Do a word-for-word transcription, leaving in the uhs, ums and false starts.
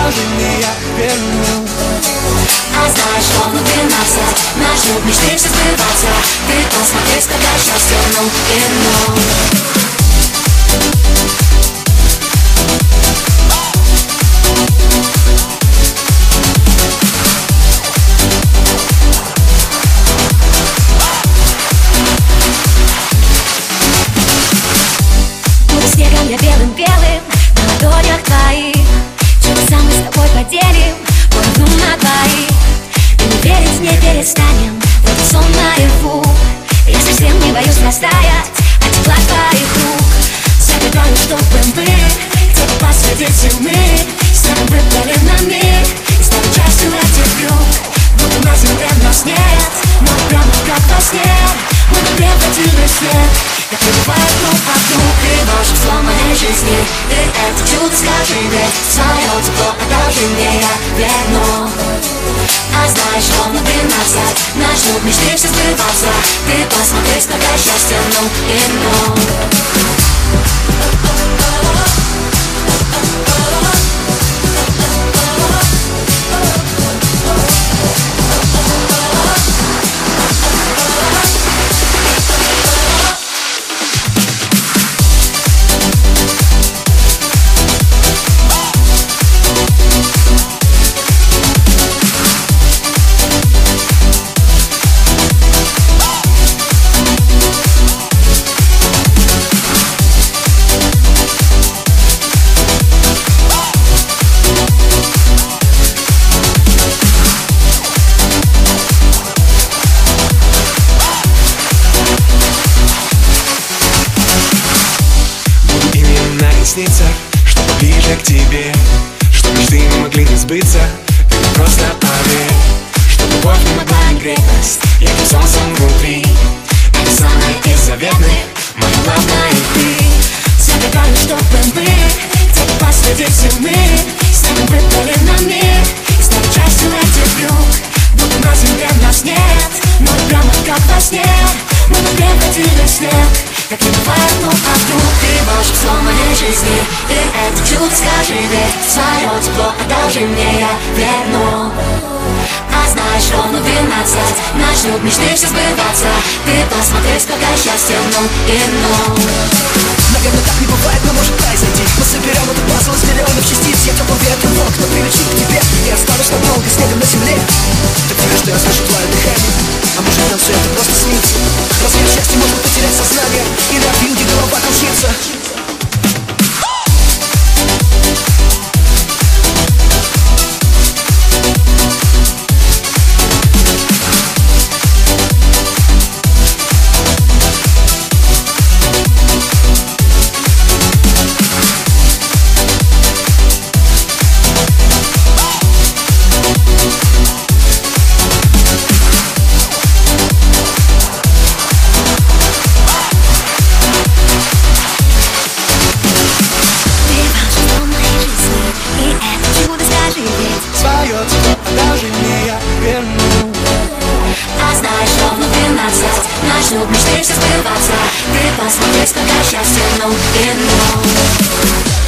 одолжение я верну. А знаешь, ровно двенадцать начнут мечты все сбываться. Ты посмотри, сколько счастья в новом кино. Я белым-белым на ладонях твоих. Чудеса мы с тобой поделим поровну на двоих. И мы верить не перестанем в этот сон наяву. Я совсем не боюсь растаять от тепла твоих рук. Забегаю, чтобы мы где-то посреди зимы сами выплыли на миг и стали частью этих юг. Будто на земле нас нет, но прямо как во сне мы не превратили свет, как прибывает друг от друга. Ты волшебство моей жизни, ты это чудо скажи, ведь свое тепло одолжи мне, я верну. А знаешь, ровно двенадцать начнут мечты все сбываться. Ты посмотри, сколько счастья в новом кино. Чтобы ближе к тебе, чтобы мечты не могли не сбыться. Ты не просто поверь, что любовь не могла не греть нас ярким солнцем внутри. Это самое из заветных, моя главная ты. Забегаю, чтобы мы где-то посреди зимы сами выплыли на миг и стали частью этих юг. Будто на земле нас нет, но прямо как во сне мы не превратили снег, как не бывает друг от друга. Ты волшебство моей жизни, ты это чудо скажи, ведь свое тепло одолжи мне, я верну. А знаешь, ровно двенадцать начнут мечты все сбываться. Ты посмотри, сколько счастья в новом кино. Наверное, так не бывает, но может произойти. Мы соберем этот пазл из миллионов частиц. Я теплым ветром в окна прилечу к тебе и останусь надолго снегом на земле. Так веришь, что я слышу твое дыхание? А может, нам все это просто снится? Разве в счастье можно потерять сознание и на вилке голова кружится? Начнут мечты все сбываться. Ты посмотри, сколько счастья в новом кино.